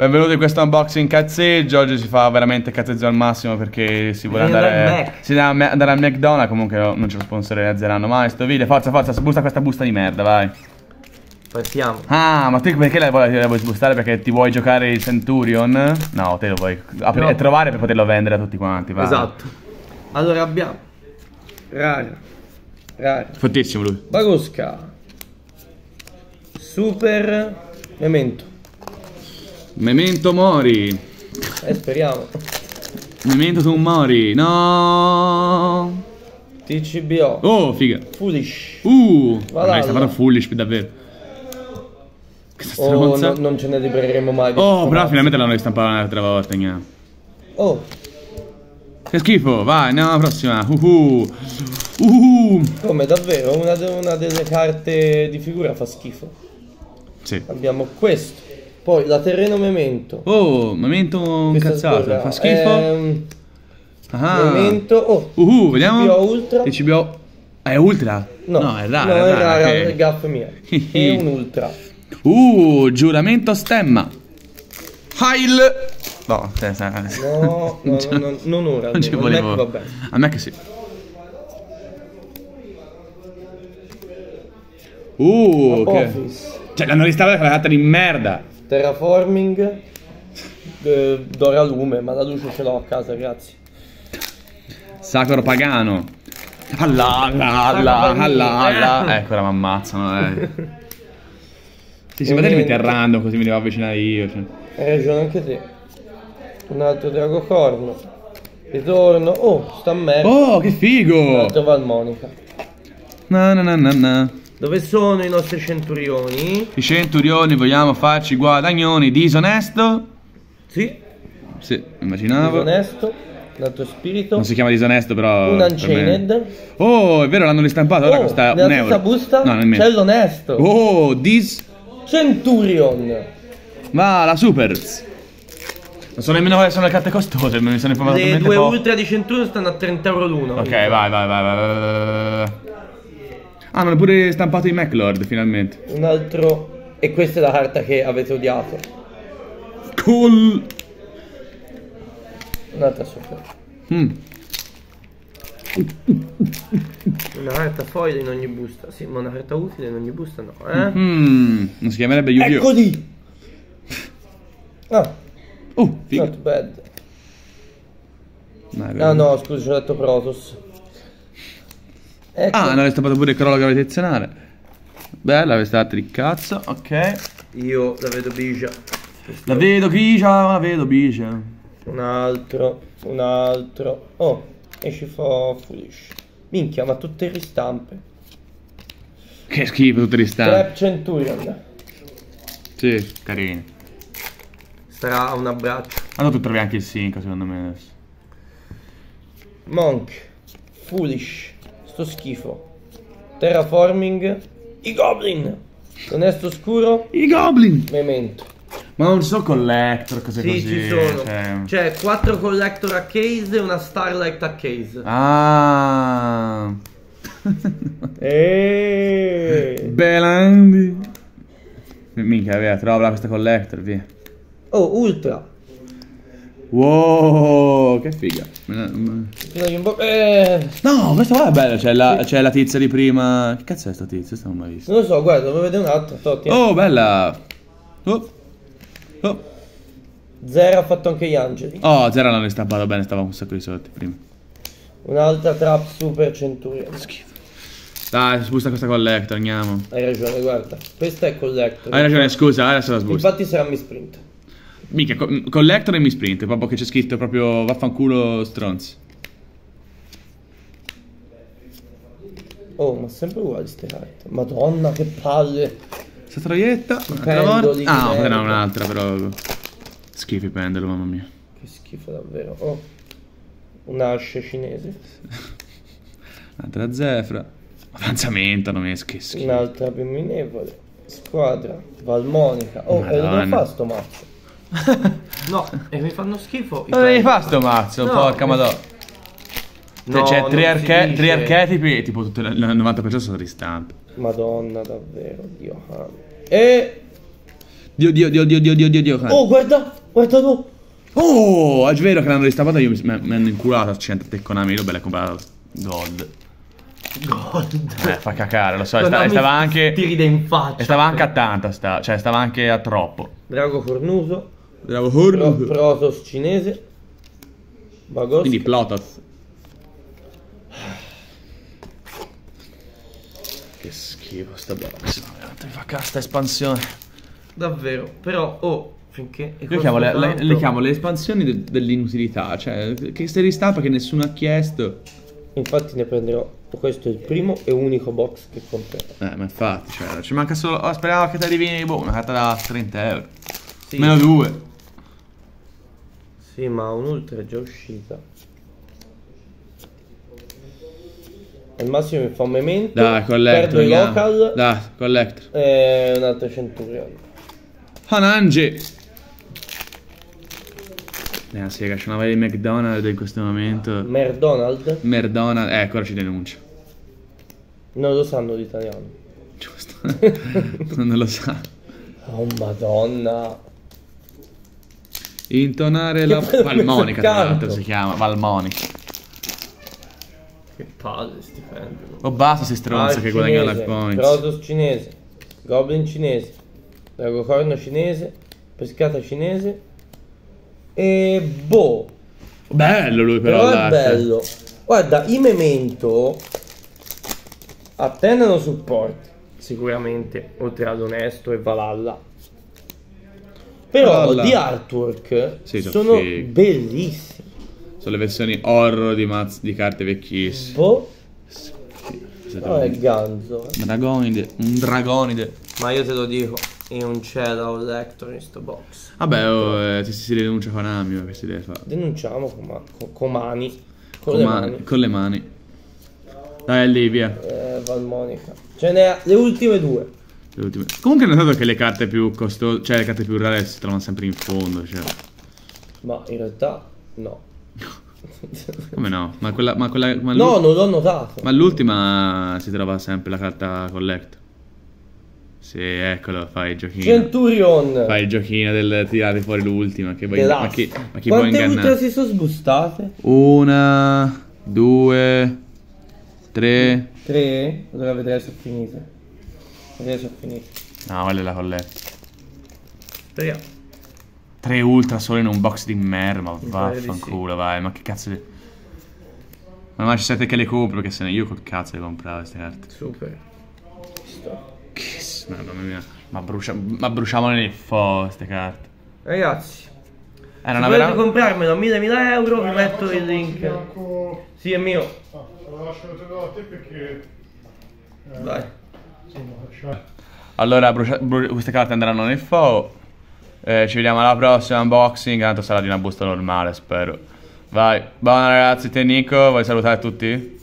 Benvenuti in questo unboxing cazzeggio. Oggi si fa veramente cazzeggio al massimo perché si vuole andare al McDonald's. Comunque non ce lo sponsorizzeranno mai sto video. Forza, forza, sbusta questa busta di merda, vai. Partiamo. Ah, ma te perché la vuoi sbustare? Perché ti vuoi giocare il Centurion? No, te lo vuoi trovare per poterlo vendere a tutti quanti, vai. Esatto. Allora abbiamo rara. Fortissimo lui. Bagosca. Super Memento. Memento Mori. Speriamo. Memento tu Mori. No. TCBO. Oh, figa. Foolish. Ma sta fatto Foolish davvero. Oh, non ce ne libereremo mai. Oh, però finalmente l'hanno ristampata un'altra volta. Gnà. Oh. Che schifo, vai, andiamo alla prossima. Come davvero? Una delle carte di figura fa schifo. Sì. Abbiamo questo. Poi la Terreno Memento. Oh, Memento incazzato, fa schifo. Memento. Oh, vediamo. TCBO Ultra. TCBO. È Ultra? No, è rara. È gaffa mia. È un Ultra. Giuramento stemma. Heil. No, non ora. Non ci volevo. Va bene. A me che sì. Office. Cioè, l'hanno ristampata con la carta di merda. Terraforming. Dora lume, ma la luce ce l'ho a casa, grazie. Sacro pagano. Allah. Ecco, la ammazzano, Sì, magari metti a random così mi devo avvicinare io. Cioè. Hai ragione anche te. Un altro Dragocorno. Ritorno. Oh, sta a me. Oh, che figo! Un altro Valmonica. Na. Dove sono i nostri centurioni? I centurioni vogliamo farci guadagnoni. Disonesto? Sì. Sì, immaginavo. Disonesto. Un altro spirito. Non si chiama disonesto, però. Un Unchained. Oh, è vero, l'hanno ristampato. Ora costa nella un euro. stessa busta No, nemmeno. c'è l'onesto. Oh, Centurion. Va, la Supers. Non so nemmeno quali sono le carte costose, me ne sono informato Le talmente due poco. Ultra di Centurion stanno a 30 euro l'uno. Ok, vai. Ah, hanno pure stampato i MacLord, finalmente. Un altro. E questa è la carta che avete odiato. Cool. Un'altra super. Una carta foil in ogni busta. Sì, ma una carta utile in ogni busta no, Non si chiamerebbe Yu-Gi-Oh! Eccoli! Figa. Not bad. No, scusa, ci ho detto Protoss. Ecco. Hanno ristampato pure il crollo gravitazionale. Bella questa di cazzo, ok. Io la vedo bigia. La vedo bicia. Un altro. Oh, e ci fa Foolish. Minchia, ma tutte ristampe. Che schifo tutte le stampe. Trap Centurion. Sì, carini. Sarà un abbraccio. Ma tu trovi anche il sync secondo me adesso. Monk. Foolish. Sto schifo. Terraforming. I Goblin. Onesto scuro. I Goblin. Memento. Ma non so collector, cose Sì, così. ci sono. Cioè... C'è 4 collector a case e una Starlight a case. Ah. Belandi. Minchia, via, trova questa collector, via. Oh, Ultra. Wow, che figa. No, questa qua è bella, c'è la tizia di prima. Che cazzo è sta tizia? Questa non l'ho mai vista. Non lo so, guarda, devo vedere un altro. Oh, bella. Zero ha fatto anche gli angeli. Oh, Zero l'hanno ristampato bene, stava un sacco di soldi prima. Un'altra Trap Super Centurion. Schifo. Dai, sbusta questa collector, andiamo. Hai ragione, guarda. Questa è collector. Hai ragione, scusa, adesso la sbusta. Infatti sarà misprint. Mica, collector e misprint, proprio che c'è scritto proprio vaffanculo stronzi. Oh, ma sempre uguali ste carte. Madonna, che palle. Sta troietta. Pendoli. Ah, no, un'altra però. Schifo i pendolo, mamma mia. Che schifo davvero. Oh. Un'asce cinese. Un'altra zefra. Avanzamento, non mi schifo. Un'altra bimminevole. Squadra. Valmonica. Oh, e dove fa sto mazzo? No, e mi fanno schifo. Dove fa sto mazzo? No, porca madonna. No, c'è tre archetipi e tipo tutto il 90% sono ristampe. Madonna, davvero, Dio. E Dio. Oh, guarda tu. Oh, è vero che l'hanno ristampata, io mi hanno inculato a 100 te Konami, io bella comprata Gold. Fa cacare, lo so, stava anche... Ti ride in faccia. E stava anche a tanta, cioè stava anche a troppo. Drago Cornuto. Protoss cinese. Bagoski. Quindi Plototh. Che schifo sta box, veramente mi fa cazzo sta espansione. Davvero, però, finché... Io le chiamo le espansioni dell'inutilità, cioè, che se ristampa che nessuno ha chiesto. Infatti ne prenderò, questo è il primo e unico box che comprerò. Ma infatti, cioè, ci manca solo... speravo che ti arrivi, una carta da 30 euro. Sì. Meno 2. Sì, ma un'ultra è già uscita. Al massimo mi fa un memento. Dai, collector. Perdo i local. Dai, collector. E un altro Centurion. Hanange. Sì, c'è una varia di McDonald's in questo momento. Merdonald? Merdonald, ora ci denuncia. Non lo sanno l'italiano. Giusto. Non lo sa. Oh madonna. Intonare la valmonica, tra l'altro si chiama, valmonica. Che palle sti fanno. Oh basta si stronza che guadagna life points. Protoss cinese. Goblin cinese. Dragocorno cinese. Pescata cinese. E boh. Bello lui però è bello. Guarda, i memento attendono supporti sicuramente, oltre ad Onesto e Valhalla. Però di artwork sono bellissimi. Sono le versioni horror di carte vecchissime. Boh. È ganzo. Un dragonide. Ma io te lo dico, io non c'è da Collector in sto box. Vabbè, si denuncia Konami, che si deve fare? Denunciamo con le mani. Dai, lì, via. Valmonica. Ce n'è le ultime due. Comunque hai notato che le carte più costose, cioè le carte più rare si trovano sempre in fondo, cioè. Ma in realtà no. Come no? Ma no, non l'ho notato. Ma l'ultima si trova sempre la carta collector. Sì, eccolo, fai il giochino. Centurion. Fai il giochino del tirare fuori l'ultima. Che vuoi, ma chi vuoi ingannare? Quante ultra si sono sbustate? 1, 2, 3. 3? Allora vedrai se ho finito. No, quella è la collector. Speriamo. 3 ultra solo in un box di merda, ma vaffanculo, vai, ma che cazzo di... Ma ci siete che le compro, perché se ne io col cazzo le compravo queste carte. Super. Mamma mia, ma bruciamole nel fuoco queste carte. Ragazzi, se volete comprarmelo a 1000 euro vi metto il link. Sì, è mio. Lo lascio a te perché... Vai. Allora, queste carte andranno nel fuoco. Ci vediamo alla prossima unboxing. Tanto sarà di una busta normale, spero. Vai, buona ragazzi, te Nico, vuoi salutare tutti?